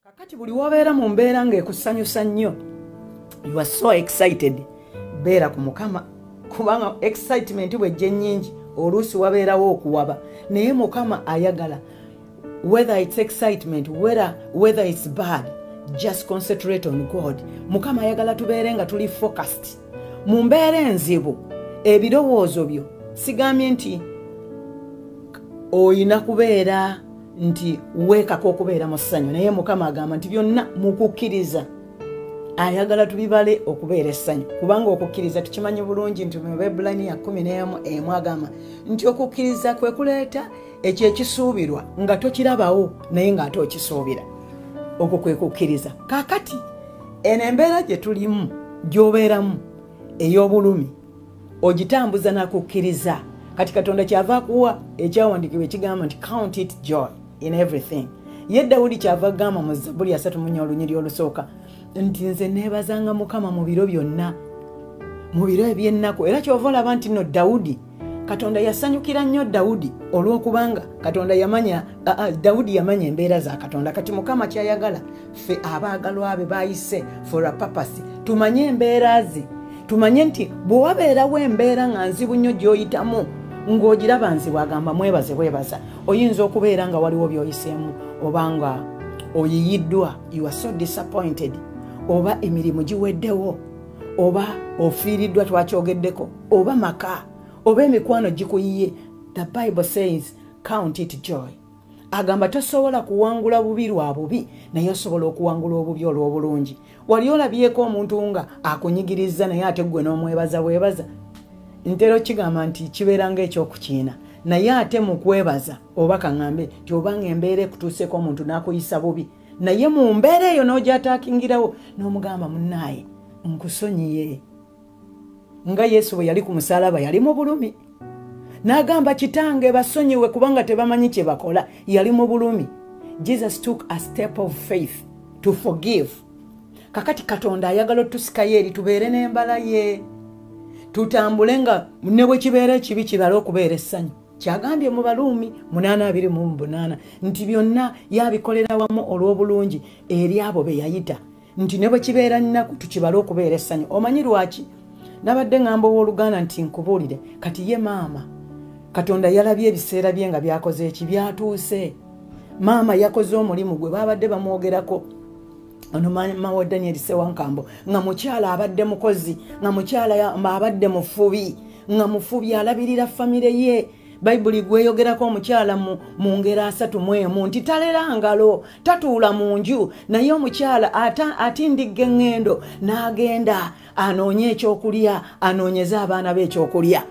Kakati buli wobeera mu mbeera ng'ekusanyusa nnyo, you are so excited, beera ku Mukama, kubanga excitement bw'ejja nnyingi oluusi wabeerawo okuwaba, naye Mukama ayagala. Whether it's excitement, whether it's bad, just concentrate on God. Mukama ayagala tubeere nga tuli focused mu mbeera enzibu. Ebirowoozo byo sigambye nti oyina kubeera nti weekako okubeera mu ssanyu, naye Mukama agamba nti byonna mu kukkiriza ayagala tubibale okubeera essanyu, kubanga okukkiriza tukimanyi bulungi nti mu Baibulaniya 11 agamba nti okukkiriza kwe kuleeta ekyo ekisuubirwa nga tokirabawo naye ng'ate okisuubira. Okwo kwe kukkiriza. Kaakati eno embeera gye tulimu gy'obeeramu ey'obulumi ogitambuza na kukkiriza. Kati Katonda kyava akuwa ekyawandiikibwa ekigamba nti count it joy in everything. Ye Dawudi kyava agamba mu Zabbuli 3:1 nti nze neebazanga Mukama mu biro byonna, mu biro eby'ennaku. Era kyova olaba nti no Dawudi, Katonda yasanyukira nnyo Dawudi olw'okubanga Katonda yamanya, Dawudi yamanya embeera za Katonda. Kati Mukama kyayagala ffe abaagalwa be bayise for a purpose tumanye embeera ze, tumanye nti bwe wabeerawo embeera nga nzibu nnyo gy'oyitamu ng'ogiraba nzibu, agamba mwebaze bwebaza. Oyinza okubeera nga waliwo by'oyiseemu, obanga oyiyiddwa, you are so disappointed, oba emirimu giweddewo, oba ofiiriddwa twakyogeddeko, oba maka, oba emikwano gikuyiye. The Bible says count it joy. Agamba tosobola kuwangula bubi lwa bubi, naye osobola okuwangula obubi olw'obulungi. Wali olabyeko omuntu nga akunyigiriza naye ate gwe n'omwebaza bwebaza. Ntero kigamba nti kibeera ng'ekyokukiina, naye ate mu kwebaza oba kaŋŋambe nti obanga embeera ekutuuseeko omuntu n'akuyisa bubi, naye mu mbeera eyo n'ogyataakingirawo n'omugamba munnaaye nkusonyiye. Nga Yesu bwe yali ku musaalaba yali mu bulumi, n'agamba kitange basonyiwe kubanga tebamanyi kye bakola, yali mu bulumi. Jesus took a step of faith to forgive. Kakati Katonda ayagala otusikayo eri tubeere n'embala ye, tutambule nga ne bwe kibeera ekibi kibale okubeera essanyu. Kyagambye mu Baluumi 8:28 nti byonna yabikolera wamu olw'obulungi eri abo be yayita, nti ne bwe kibeera nnaku tukibale okubeera essanyu. Omanyi lwaki? Nabadde ngamba ow'Oluganda nti nkubuulire, kati ye maama Katonda yalabye ebiseera bye nga byakoze eki byatuuse. Maama yakoze omulimu gwe babadde bamwogerako. Ono maama wa Daniel Sewankambo nga mukyala abadde mukozi, nga mukyala abadde mufubi, nga mufubi alabirira famire ye. Bayibuli gweyogerako omukyala mu ngero 3 nti talera ngalo, tatuula mu nju, naye omukyala atindigga eŋŋendo n'agenda anoonye ekyokulya, anoonyeze abaana be ekyokulya.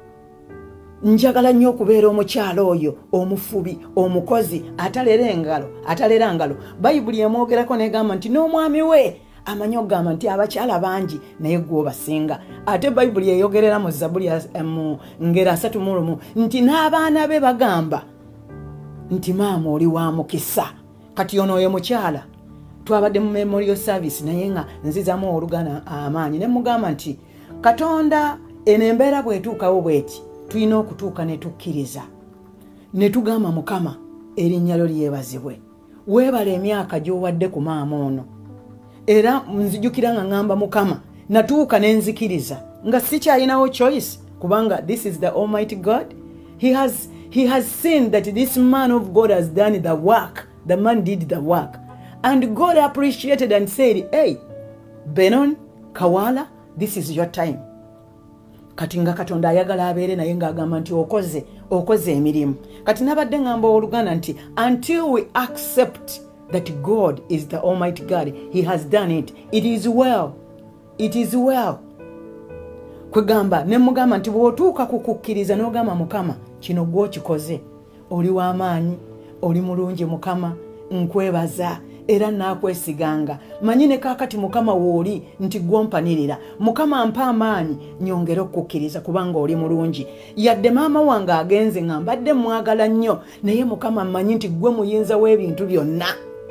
Njagala nnyo okubeera omukyala oyo omufubi, omukozi, atalera ngalo. Bayibuli emwogerako negamba nti n'omwami we amanyi okugamba nti abakyala bangi naye gwe obasinga. Ate Bayibuli eyogerera mu Zabbuli mu ngero 3 nti n'abaana be bagamba nti maama oli wa mukisa. Kati ono oyo mukyala twabadde mu memorial service naye nga nzizamu Oluganda amaanyi ne mugamba nti Katonda eno embeera bw'etuukawo bw'eti tulina okutuuka ne tukkiriza ne tugamba Mukama erinnya lyo lyebazibwe. Weebala emyaka gy'owadde ku maama ono. Era nzijukira nga ngamba Mukama natuuka ne nzikiriza nga sikyalinawo choice, kubanga this is the Almighty God. He has seen that this man of God has done the work. The man did the work. And God appreciated and said, hey, Benon, Kawala, this is your time. Kati nga Katonda ayagala abeere naye ng'agamba nti okoze emirimu. Kati nabadde ngamba Oluganda nti until we accept that God is the Almighty God, He has done it. It is well. It is well. Kwegamba ne mugamba nti bw'otuuka ku kukkiriza n'ogamba Mukama kino gw'okikoze, oli w'amaanyi, oli mulungi Mukama, nkwebaza era naakwesiganga. Manyi ne kaakati Mukama wooli nti gw'ompanirira. Mukama mpa amaanyi nyongera okukkiriza kubanga oli mulungi. Yadde maama wange agenze nga mbadde mwagala nnyo, naye Mukama mmanyi nti gwe muyinza w'ebintu byonna.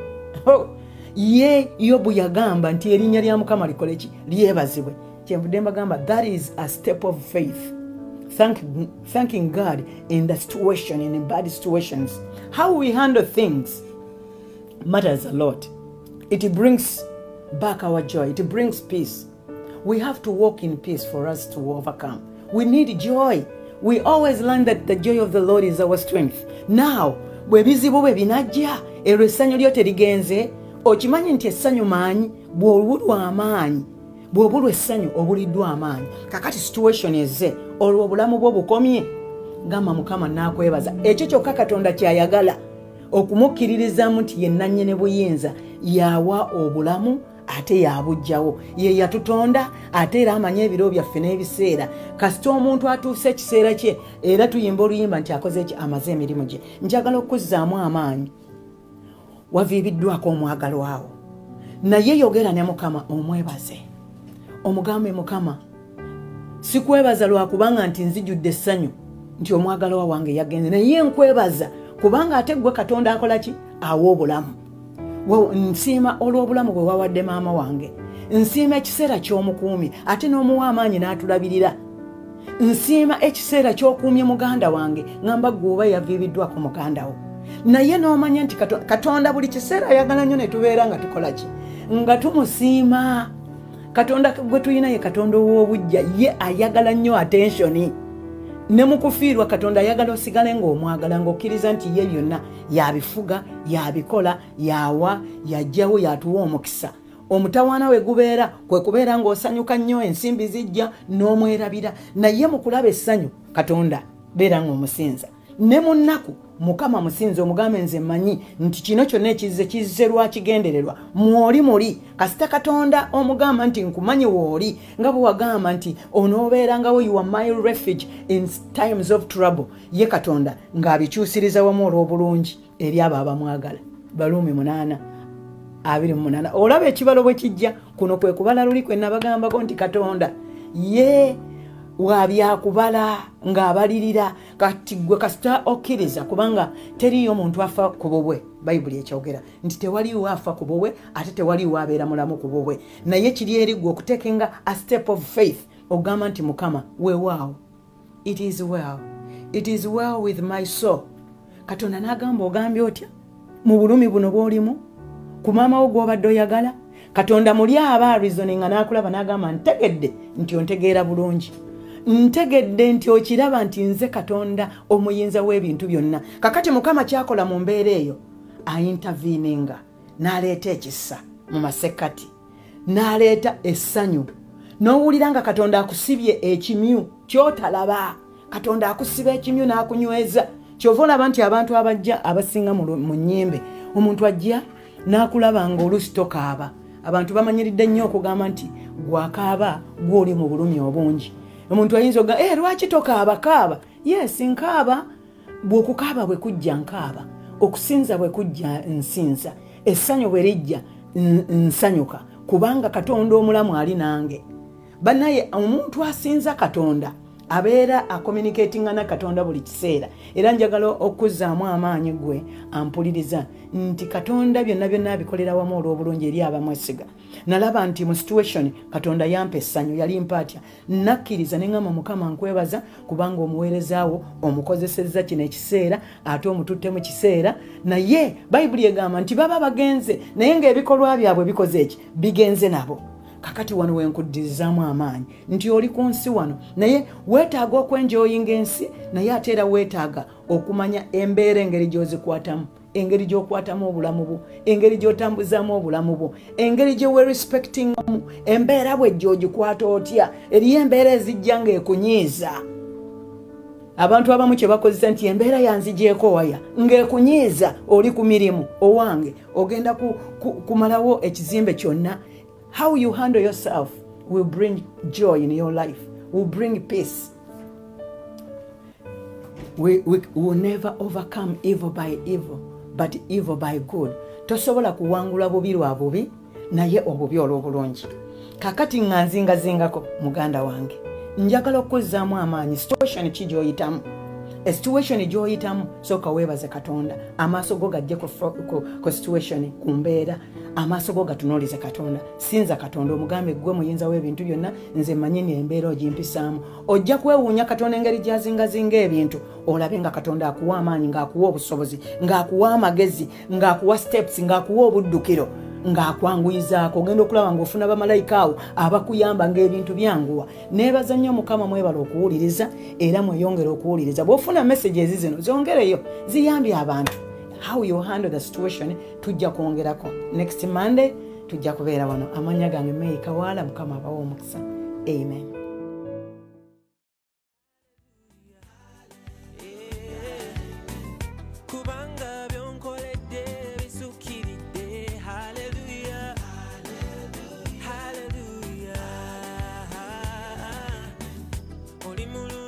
Ye Yobu yagamba nti erinnya lya Mukama likole ki? Lyebazibwe. Kyenvudde mbagamba that is a step of faith. Thanking God in the situation, in the bad situations. How we handle things matters a lot. It brings back our joy. It brings peace. We have to walk in peace for us to overcome. We need joy. We always learn that the joy of the Lord is our strength. Now, bwe bizibu bwe binajja, ero essanyu lyo terigenze, okimanyi nti essanyu maanyi, bw'obulwa amaanyi, bw'obulwa essanyu obuliddwa amaanyi. Kakati situation ezze, olwo obulamu bwo bukomye, gamba Mukama n'akwebaza. Ekyo kyokka Katonda kyayagala, okumukkiririzamu nti ye nannyini buyinza, yawa obulamu ate yabujjawo. Ye yatutonda ate era amanye ebiro byaffe n'ebiseera. Kasita omuntu atuuse ekiseera kye era tuyimba oluyimba nti akoze eki, amaze emirimu gye. Njagala okuzzaamu amaanyi. Waviibiddwako omwagalwawo. Naye yogera ne Mukama omwebaze. Omugambe Mukama, sikwebaza lwakubanga nti nzijudde essanyu nti omwagalwa wange yagenze, naye nkwebaza kubanga ate gwe Katonda akola ki? Awa obulamu. Nsiima olw'obulamu bwe wawadde maama wange. Nsiima ekiseera ky'omukuumi ate n'omuwa amaanyi n'atulabirira. Nsiima ekiseera ky'okuumye muganda wange, ngamba gwoba yaviibiddwako muganda wo. Naye n'omanya nti Katonda buli kiseera ayagala nnyo ne tubeera nga tukola ki? Nga tumusiima. Katonda gwe tulina ye Katonda ow'obujja, ye ayagala nnyo attention. Ne mukufiirwa Katonda ayagala osigale ng'omwagala ng'okkiriza nti ye byonna yabifuga, yabikola, yawa, yajjawo, yatuwa omukisa. Omutawaana we gubeera kwe kubeera ng'osanyuka nnyo, ensimbi zijja n'omwerabira. Naye mu kulaba essanyu Katonda beera ng'omusinza. Ne mu nnaku Mukama musinza, omugambe nze mmanyi nti kino kyonna kizze lwakigendererwa. Mwoli muli. Kasita Katonda omugamba nti nkumanyi wooli, nga bwe wagamba nti onoobeerangawo, you are my refuge in times of trouble. Ye Katonda ng'abikyusiriza wamu olw'obulungi eri abo abamwagala. Baluumi 8:28. Olaba ekibalo bwe kijja, kuno kwe kubala luli kwe nabagambako nti Katonda ye wabyakubala ng'abalirira. Kati gwe kasita okkiriza, kubanga teriyo muntu afa ku bubwe. Bayibuli ekyogera nti tewaliwo afa ku bubwe ate tewaliwo abeera mulamu ku bubwe. Naye kiri eri gwe okutekenga a step of faith, ogamba nti Mukama weewaawo, it is well, it is well with my soul. Katonda n'agamba ogambye otya mu bulumi buno bw'olimu, ku maama wo gw'obadde oyagala? Katonda muli aba reasoninga n'akulaba n'agamba ntegedde nti ontegeera bulungi. Ntegedde nti okiraba nti nze Katonda omuyinza w'ebintu byonna. Kakati Mukama kyakola mu mbeera eyo, ayintavininga n'aleeta ekisa mu masekkati, n'aleeta essanyu. N'owulira nga Katonda akusibye ekimyu kyotalaba. Katonda akusiba ekimyu n'akunyweza. Kyova olaba nti abantu abajja abasinga mu nnyimbe, omuntu ajja n'akulaba ng'oluusi tokaaba. Abantu bamanyiridde nnyo okugamba nti gwakaaba gw'oli mu bulumi obungi. Omuntu ayinza okugamba lwaki tokaaba? Kaaba. Yes, nkaaba. Bw'okukaaba bwe kujja nkaaba, okusinza bwe kujja nsinza, essanyu bwe lijja nsanyuka, kubanga Katonda omulamu ali nange. Bannaye omuntu asinza Katonda abeera acommunicatinga na Katonda buli kiseera. Era njagala okuzzaamu amaanyi gwe ampuliriza nti Katonda byonna byonna abikolera wamu olw'obulungi eri abamwesiga. Nalaba nti mu situation Katonda yampa essanyu, yalimpa atya. Nakkiriza ne ngamba Mukama nkwebaza kubanga omuweerezaawo omukozesezza kino ekiseera ate omututte mu kiseera. Naye Bayibuli egamba nti baba bagenze naye ng'ebikolwa byabwe bikoze eki? Bigenze nabo. Kakati wano wenkuddizaamu amaanyi nti oli ku nsi wano, naye weetaaga okwenjoyinga ensi, naye ate era weetaaga okumanya embeera engeri gy'ozikwatamu, engeri gy'okwatamu obulamu bwo, engeri gy'otambuzaamu obulamu bwo, engeri gye respectingamu, embeera bwe gy'ogikwata otya. Eriyo embeera ezijja ng'ekunyiiza. Abantu abamu kye bakozesa nti embeera yanzigyeko waya, ng'ekunyiiza. Oli ku mirimu owange, ogenda kumalawo ekizimbe kyonna. How you handle yourself will bring joy in your life, will bring peace. We will never overcome evil by evil, but evil by good. Tosobola kuwangula bubi lwa bubi, naye obubi olw'obulungi. Kakati nganzingazingako muganda wange, njagala okuzzaamu amaanyi. Situation ki gy'oyitamu? Situation gy'oyitamu sooka weebaze Katonda. Amaaso go gajje ku situation, ku mbeera. Amaaso go gatunuulize Katonda. Sinza Katonda omugambe gwe muyinza w'ebintu byonna, nze mmanyi n'embeera ogimpisaamu. Ojja kwewuunya Katonda engeri gy'azingazinga ebintu, olabe nga Katonda akuwa amaanyi, ng'akuwa obusobozi, ng'akuwa amagezi, ng'akuwa steps, ng'akuwa obuddukiro, ng'akwanguyizaako ogenda okulaba ng'ofuna bamalayika awo abakuyamba ng'ebintu byanguwa. Neebaza nnyo Mukama mwebala okuwuliriza era mweyongera okuwuliriza. Bw'ofuna messages zino zongereyo ziyambye abantu. How you handle the situation tujja kwongerako. Next Monday tujja kubeera wano. Amanya gange Mary Kawaala, Mukama abawa omukisa. Amen. Hallelujah. Hallelujah.